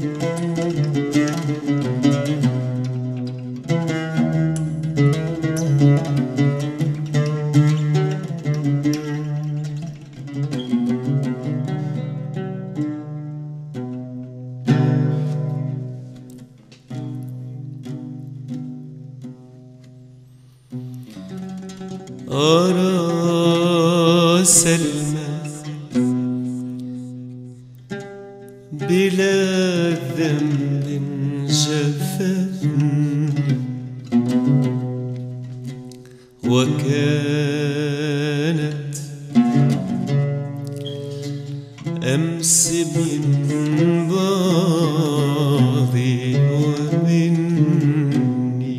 أرى سلمى بلا ذنب جفتني، وكانت أمس من بعضي ومني،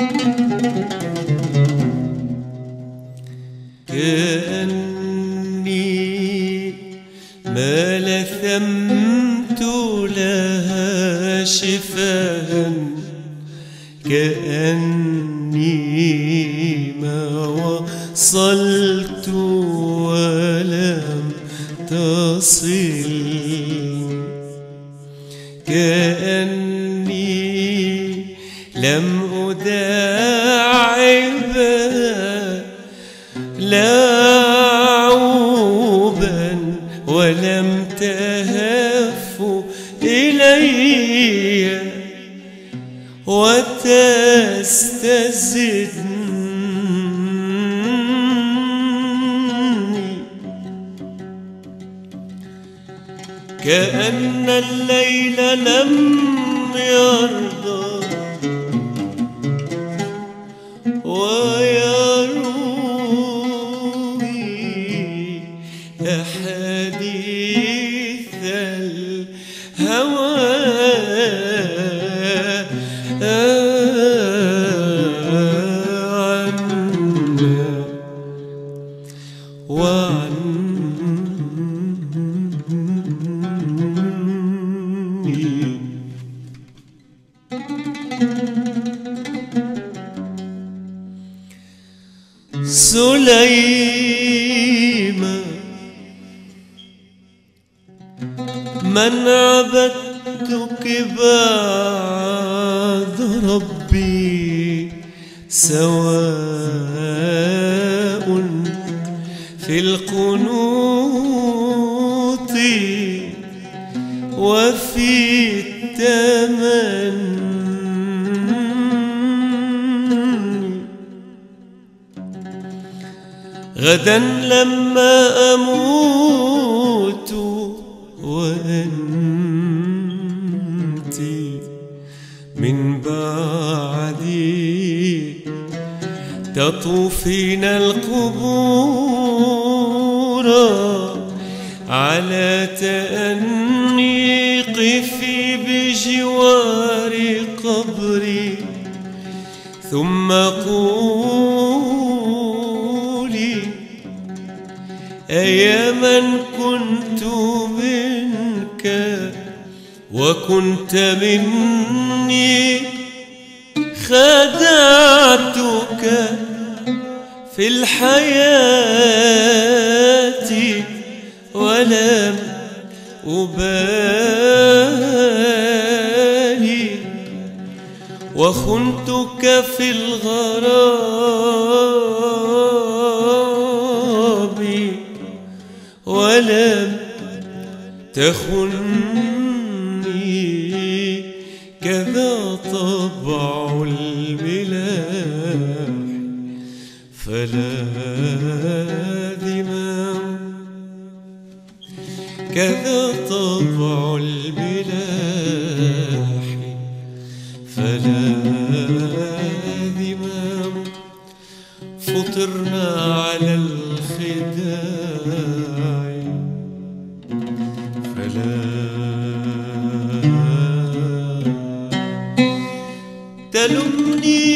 كأني ما لثمت لها شفاها، كأني ما وصلت ولم تصل، كأني لم أداعبها لاعوبا ولم تهف إلي وتستزدني، كأن الليل لم يرضى ويروي أحاديث الهوى عنا وعني. سليمة من عبدتك بعد ربي، سواء في القنوط وفي التمني، غدا لما أموت وأنت من بعدي تطوفين القبور على تأني، قفي بجوار قبري ثم قولي أيا من كنت منك وكنت مني، خدعتك في الحياة ولم أبالي، وخنتك في الغراب ولم تخني، كذا طبع الملاح فلا ذمام، كذا طبع الملاح فلا ذمام، فطرنا على الخداع فلا تلمني